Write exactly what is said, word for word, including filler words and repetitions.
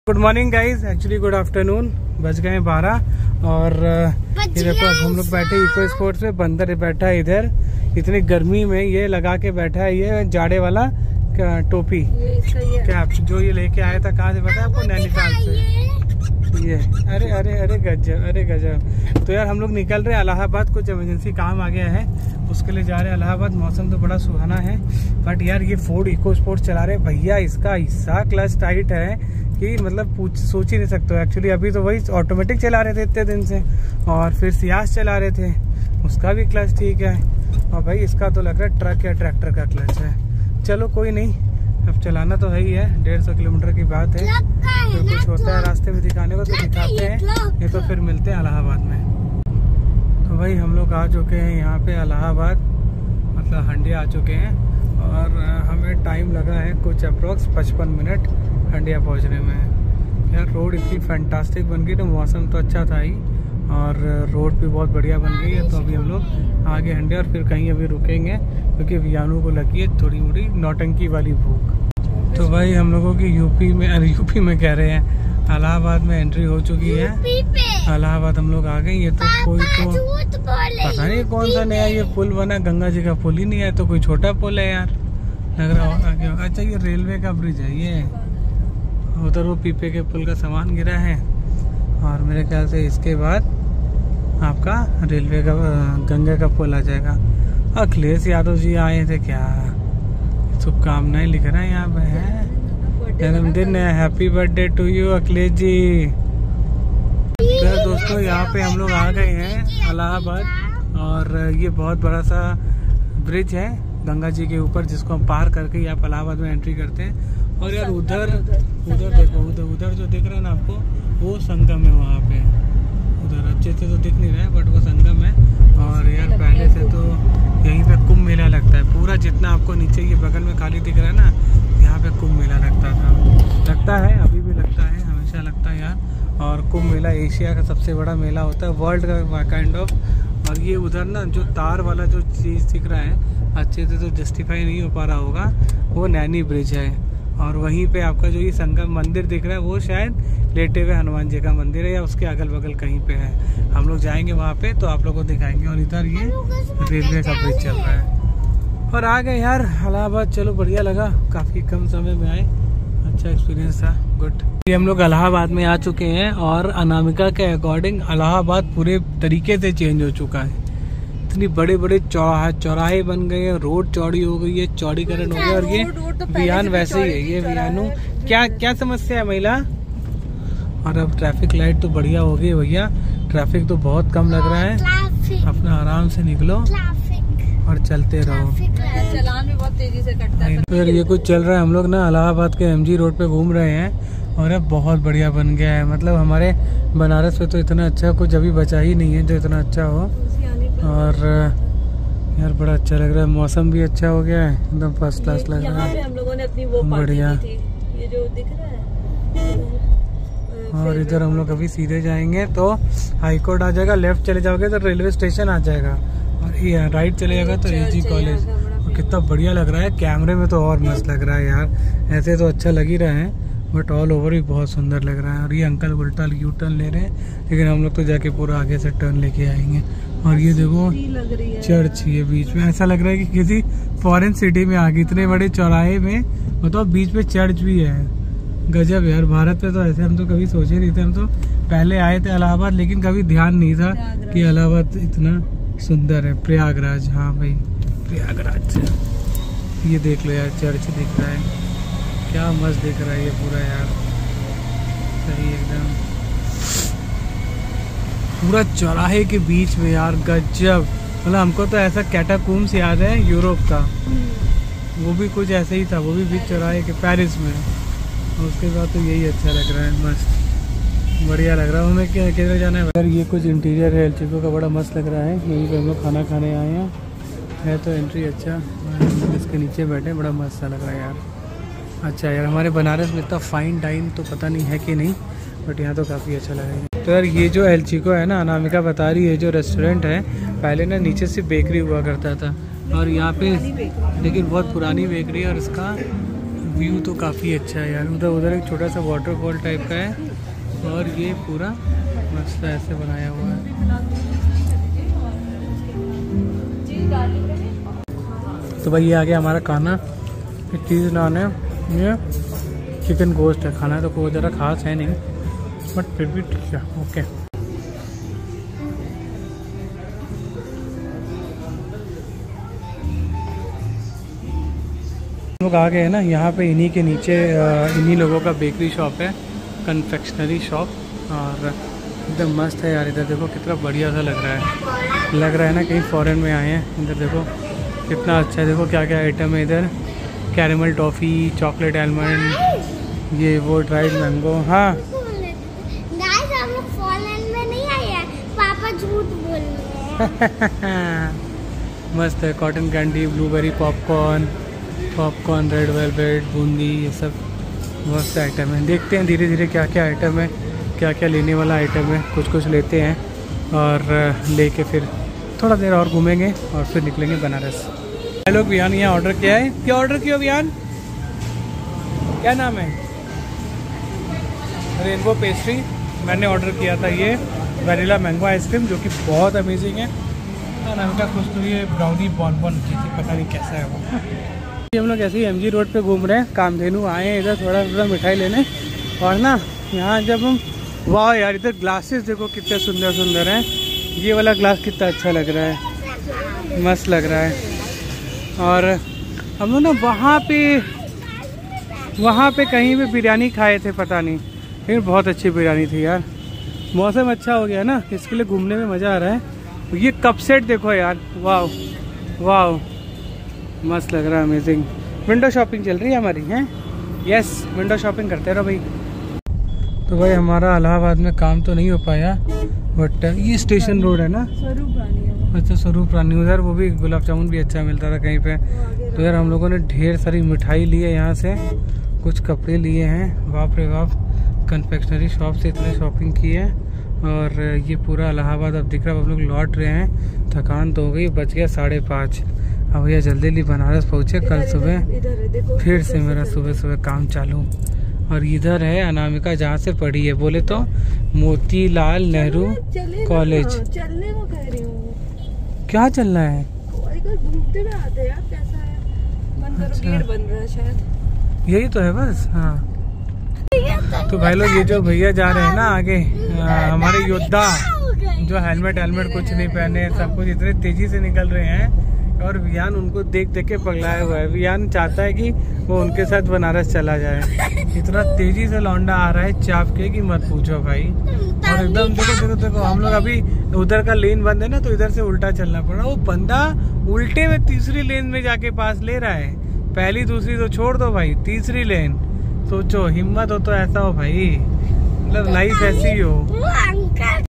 Good morning guys, actually good afternoon. बज गए बारह और ये देखो अब हम लोग बैठे इको स्पोर्ट्स में। बंदर बैठा है इधर, इतनी गर्मी में ये लगा के बैठा है ये जाड़े वाला टोपी। क्या जो ये लेके आया था, कहाँ से पता है आपको? नैनीताल से ये। अरे अरे अरे गजब, अरे गजब। तो यार हम लोग निकल रहे हैं इलाहाबाद, कुछ इमरजेंसी काम आ गया है, उसके लिए जा रहे हैं इलाहाबाद। मौसम तो बड़ा सुहाना है, बट यार ये फोर्ड इको स्पोर्ट्स चला रहे भैया, इसका हिस्सा क्लच टाइट है कि मतलब पूछ सोच ही नहीं सकते हो। एक्चुअली अभी तो वही ऑटोमेटिक चला रहे थे इतने दिन से, और फिर सियास चला रहे थे, उसका भी क्लच ठीक है। और भाई इसका तो लग रहा है ट्रक या ट्रैक्टर का क्लच है। चलो कोई नहीं, अब चलाना तो है ही है। डेढ़ सौ किलोमीटर की बात है, तो कुछ होता है रास्ते में दिखाने को तो दिखाते हैं, ये तो फिर मिलते हैं इलाहाबाद में। तो भाई हम लोग आ चुके हैं यहाँ पे इलाहाबाद, मतलब हंडिया आ चुके हैं, और हमें टाइम लगा है कुछ अप्रोक्स पचपन मिनट हंडिया पहुँचने में। यार रोड इतनी फैंटास्टिक बन गई, तो मौसम तो अच्छा था ही, और रोड भी बहुत बढ़िया बन गई है। तो अभी हम लोग आगे हंडिया और फिर कहीं अभी रुकेंगे, क्योंकि वियानू को लगी है थोड़ी मोड़ी नौटंकी वाली भूख। तो भाई हम लोगों की यूपी में, अरे यूपी में कह रहे हैं, इलाहाबाद में एंट्री हो चुकी है। इलाहाबाद हम लोग आ गए। ये तो कोई तो पता नहीं कौन सा नया ये पुल बना, गंगा जी का पुल ही नहीं है, तो कोई छोटा पुल है यार लग रहा है। अच्छा ये रेलवे का ब्रिज है, ये उधर वो पीपे के पुल का सामान गिरा है, और मेरे ख्याल से इसके बाद आपका रेलवे का गंगा का पुल आ जाएगा। अखिलेश यादव जी आए थे, क्या शुभकामनाएं लिख रहे हैं यहाँ पे है, जन्मदिन है, happy birthday to you Akhilesh ji. तो दोस्तों यहाँ पे हम लोग आ गए हैं इलाहाबाद, और ये बहुत बड़ा सा ब्रिज है गंगा जी के ऊपर, जिसको हम पार करके आप इलाहाबाद में एंट्री करते हैं। और यार उधर उधर देखो, उधर उधर जो दिख रहा है ना आपको, वो संगम है वहाँ पे। उधर अच्छे से तो दिख नहीं रहा है, बट वो संगम है। और यार पहले से तो यहीं पे कुंभ मेला लगता है पूरा, जितना आपको नीचे ये बगल में खाली दिख रहा है ना, यहाँ पे कुंभ मेला लगता था, लगता है, अभी भी लगता है, हमेशा लगता है यार। और कुंभ मेला एशिया का सबसे बड़ा मेला होता है, वर्ल्ड का काइंड ऑफ। और ये उधर ना जो तार वाला जो चीज़ दिख रहा है, अच्छे से तो जस्टिफाई नहीं हो पा रहा होगा, वो नैनी ब्रिज है। और वहीं पे आपका जो ये संगम मंदिर दिख रहा है, वो शायद लेटे हुए हनुमान जी का मंदिर है, या उसके अगल बगल कहीं पे है। हम लोग जाएंगे वहाँ पे तो आप लोगों को दिखाएंगे। और इधर ये रेलवे का ब्रिज चल रहा है। और आ गए यार इलाहाबाद, चलो बढ़िया लगा, काफ़ी कम समय में आए, अच्छा एक्सपीरियंस था, गुड। ये हम लोग इलाहाबाद में आ चुके हैं, और अनामिका के अकॉर्डिंग इलाहाबाद पूरे तरीके से चेंज हो चुका है। इतनी बड़े बड़े चौराहे चौराहे बन गए हैं, रोड चौड़ी हो गई है, चौड़ीकरण हो गया। और ये वियान वैसे ही है, ये वियानू। क्या क्या समस्या है महिला? और अब ट्रैफिक लाइट तो बढ़िया हो गई भैया, ट्रैफिक तो बहुत कम लग रहा है। अपना आराम से निकलो और चलते रहो। चलान भी बहुत तेजी से कटता है। फिर ये कुछ चल रहा है, हम लोग ना इलाहाबाद के एमजी रोड पे घूम रहे हैं, और अब बहुत बढ़िया बन गया है। मतलब हमारे बनारस में तो इतना अच्छा कुछ अभी बचा ही नहीं है जो इतना अच्छा हो। और यार बड़ा अच्छा लग रहा है, मौसम भी अच्छा हो गया है, एकदम फर्स्ट क्लास लग रहा है। हम लोगों ने अपनी वो बढ़िया, ये जो दिख रहा है। और इधर हम लोग अभी सीधे जाएंगे तो हाई कोर्ट आ जाएगा, लेफ्ट चले जाओगे तो रेलवे स्टेशन आ जाएगा, और ये राइट चले जाएगा तो एजी कॉलेज। और कितना बढ़िया लग रहा है, कैमरे में तो और मस्त लग रहा है यार, ऐसे तो अच्छा लग ही रहा है, बट ऑल ओवर भी बहुत सुंदर लग रहा है। और ये अंकल उल्टा यू टर्न ले रहे हैं, लेकिन हम लोग तो जाके पूरा आगे से टर्न लेके आएंगे। और ये देखो चर्च, ये बीच में ऐसा लग रहा है कि किसी फॉरेन सिटी में आ गई, इतने बड़े चौराहे में, मतलब बीच में चर्च भी है। गजब यार, भारत में तो ऐसे हम तो कभी सोचे नहीं थे। हम तो पहले आए थे इलाहाबाद, लेकिन कभी ध्यान नहीं था कि इलाहाबाद इतना सुंदर है। प्रयागराज, हाँ भाई प्रयागराज, ये देख लो यार, चर्च दिख रहा है, क्या मस्त दिख रहा है ये पूरा यार, सही एकदम पूरा चौराहे के बीच में यार, गजब। मतलब हमको तो ऐसा कैटाकूम्स याद है यूरोप का, वो भी कुछ ऐसे ही था, वो भी बीच चौराहे के पेरिस में। और उसके बाद तो यही अच्छा लग रहा है, मस्त बढ़िया लग रहा है। हमें क्या किधर जाना है यार? ये कुछ इंटीरियर है एलचीको का, बड़ा मस्त लग रहा है। यहीं पे हम लोग खाना खाने आए हैं, है तो एंट्री अच्छा, इसके नीचे बैठे, बड़ा मस्त सा लग रहा है यार। अच्छा यार, हमारे बनारस में इतना फाइन डाइन तो पता नहीं है कि नहीं, बट यहाँ तो काफ़ी अच्छा लग रहा है। तो यार ये जो एलचीको है ना, अनामिका बता रही है, जो रेस्टोरेंट है पहले ना नीचे से बेकरी हुआ करता था, और यहाँ पे लेकिन बहुत पुरानी बेकरी है, और इसका व्यू तो काफ़ी अच्छा है यार। उधर उधर एक छोटा सा वाटरफॉल टाइप का है और ये पूरा मस्त ऐसे बनाया हुआ है। तो भाई ये आ गया हमारा खाना। एक चीज़ नान है, ये चिकन गोश्त है। खाना तो कोई ज़रा खास है नहीं, बट फिर भी ठीक है, ओके। लोग आ गए हैं ना यहाँ पे। इन्हीं के नीचे इन्हीं लोगों का बेकरी शॉप है, कन्फेक्शनरी शॉप, और एकदम मस्त है यार। इधर देखो कितना बढ़िया सा लग रहा है, लग रहा है ना कहीं फॉरेन में आए हैं। इधर देखो कितना अच्छा है, देखो क्या क्या आइटम है इधर। कैरेमल टॉफ़ी, चॉकलेट आलमंड, ये वो ड्राइड मैंगो। हाँ मस्त है। Cotton candy, blueberry popcorn, popcorn, red velvet, boondi, ये सब मस्त आइटम है। देखते हैं धीरे धीरे क्या क्या आइटम है, क्या क्या लेने वाला आइटम है। कुछ कुछ लेते हैं और लेके फिर थोड़ा देर और घूमेंगे और फिर निकलेंगे बनारस। हेलो वियान, यहाँ ऑर्डर किया है। क्या ऑर्डर किया वियान? क्या नाम है? रेनबो पेस्ट्री मैंने ऑर्डर किया था। ये वनीला मैंगो आइसक्रीम जो कि बहुत अमेजिंग है। नाम का कुछ तो ये ब्राउनी बॉनबॉन की थी, पता नहीं कैसा है वो। हम लोग ऐसे ही एमजी रोड पे घूम रहे हैं। कामधेनु आए हैं इधर थोड़ा थोड़ा मिठाई लेने। और ना यहाँ जब हम, वाह यार इधर ग्लासेस देखो कितने सुंदर सुंदर हैं। ये वाला ग्लास कितना अच्छा लग रहा है, मस्त लग रहा है। और हम लोग ना वहाँ पे वहाँ पे कहीं पे बिरयानी खाए थे, पता नहीं, फिर बहुत अच्छी बिरयानी थी यार। मौसम अच्छा हो गया ना, इसके लिए घूमने में मज़ा आ रहा है। ये कप सेट देखो यार, वाह वाह मस्त लग रहा है, अमेजिंग। विंडो शॉपिंग चल रही है हमारी, हैं? यस, विंडो शॉपिंग करते रहो भाई। तो भाई हमारा इलाहाबाद में काम तो नहीं हो पाया, बट ये स्टेशन रोड है ना, स्वरूप रानी है। अच्छा स्वरूप रानी, उधर वो भी गुलाब जामुन भी अच्छा मिलता था कहीं पे। तो यार हम लोगों ने ढेर सारी मिठाई ली है यहाँ से, कुछ कपड़े लिए हैं। बाप रे बाप, कन्फेक्शनरी शॉप से इतने शॉपिंग की है। और ये पूरा इलाहाबाद अब दिख रहा है। अब लोग लौट रहे हैं, थकान तो हो गई। बच गया साढ़े पाँच। अब भैया जल्दी जल्दी बनारस पहुँचे। कल सुबह फिर से मेरा सुबह सुबह काम चालू। और इधर है अनामिका जहाँ से पढ़ी है, बोले तो मोतीलाल नेहरू कॉलेज। चलने को कह रही हूँ। क्या चलना है? घूमते हुए आते हैं, कैसा है? बंद करो, गेट बन रहा है शायद। यही तो है बस। हाँ तो भाई लोग, ये जो भैया जा रहे हैं ना आगे, आ, हमारे योद्धा जो हेलमेट हेलमेट कुछ नहीं पहने, सब कुछ इतने तेजी से निकल रहे हैं। और वियान उनको देख देख के पगलाया हुआ है। वियान चाहता है कि वो उनके साथ बनारस चला जाए। इतना तेजी से लौंडा आ रहा है चाप के कि मत पूछो भाई। और एकदम देखो देखो देखो, हम लोग अभी उधर का लेन बंद है ना, तो इधर से उल्टा चलना पड़ रहा है। वो बंदा उल्टे में तीसरी लेन में जाके पास ले रहा है। पहली दूसरी तो छोड़ दो भाई, तीसरी लेन। सोचो, हिम्मत हो तो ऐसा हो भाई, मतलब लाइफ ऐसी ही हो।